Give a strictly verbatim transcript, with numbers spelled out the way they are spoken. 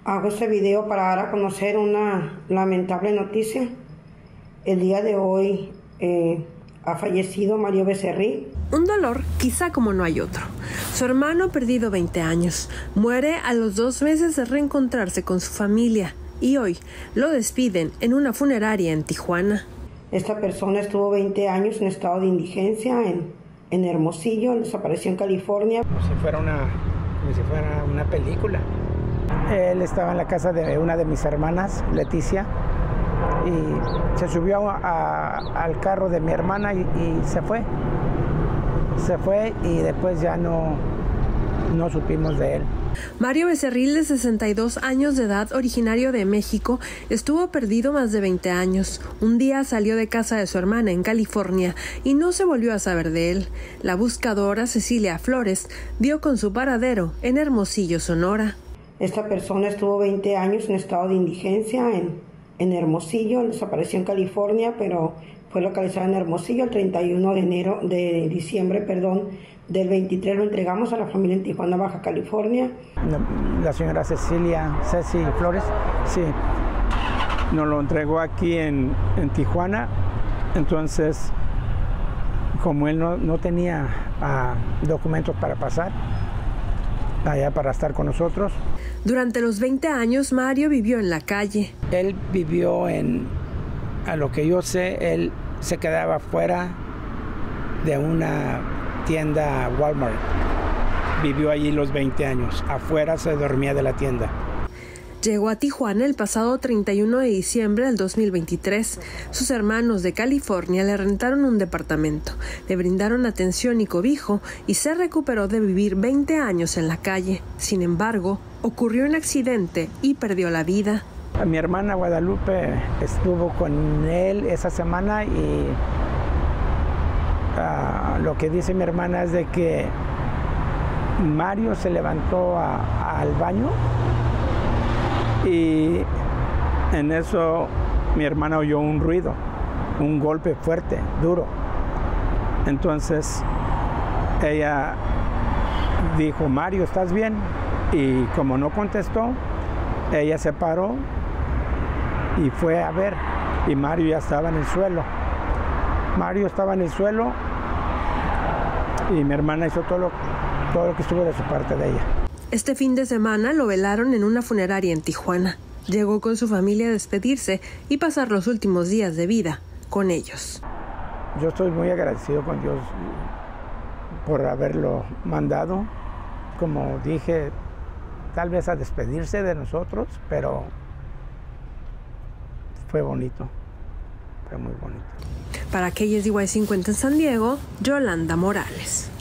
Hago este video para dar a conocer una lamentable noticia. El día de hoy eh, ha fallecido Mario Becerril. Un dolor quizá como no hay otro. Su hermano, perdido veinte años, muere a los dos meses de reencontrarse con su familia y hoy lo despiden en una funeraria en Tijuana. Esta persona estuvo veinte años en estado de indigencia en, en Hermosillo, desapareció en California. Como si fuera una, como si fuera una película. Él estaba en la casa de una de mis hermanas, Leticia, y se subió a, a, al carro de mi hermana y, y se fue. Se fue y después ya no, no supimos de él. Mario Becerril, de sesenta y dos años de edad, originario de México, estuvo perdido más de veinte años. Un día salió de casa de su hermana en California y no se volvió a saber de él. La buscadora Cecilia Flores dio con su paradero en Hermosillo, Sonora. Esta persona estuvo veinte años en estado de indigencia en, en Hermosillo, desapareció en California, pero fue localizada en Hermosillo el treinta y uno de enero, de diciembre, perdón, del veintitrés lo entregamos a la familia en Tijuana, Baja California. La, la señora Cecilia, Ceci Flores, sí, nos lo entregó aquí en, en Tijuana. Entonces, como él no, no tenía uh, documentos para pasar allá para estar con nosotros. Durante los veinte años, Mario vivió en la calle. Él vivió en, a lo que yo sé, él se quedaba fuera de una tienda Walmart. Vivió allí los veinte años. Afuera se dormía de la tienda. Llegó a Tijuana el pasado treinta y uno de diciembre del dos mil veintitrés. Sus hermanos de California le rentaron un departamento, le brindaron atención y cobijo y se recuperó de vivir veinte años en la calle. Sin embargo, ocurrió un accidente y perdió la vida. Mi hermana Guadalupe estuvo con él esa semana y uh, lo que dice mi hermana es de que Mario se levantó a, a, al baño y en eso mi hermana oyó un ruido, un golpe fuerte, duro. Entonces ella dijo, Mario, ¿estás bien? Y como no contestó, ella se paró y fue a ver, y Mario ya estaba en el suelo. Mario estaba en el suelo y mi hermana hizo todo lo, todo lo que estuvo de su parte de ella. Este fin de semana lo velaron en una funeraria en Tijuana. Llegó con su familia a despedirse y pasar los últimos días de vida con ellos. Yo estoy muy agradecido con Dios por haberlo mandado. Como dije, tal vez a despedirse de nosotros, pero fue bonito, fue muy bonito. Para K S D Y cincuenta en San Diego, Yolanda Morales.